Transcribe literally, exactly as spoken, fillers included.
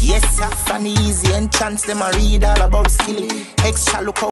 Yes, sir, from the easy entrance, them a read all about skilly. Extra look out.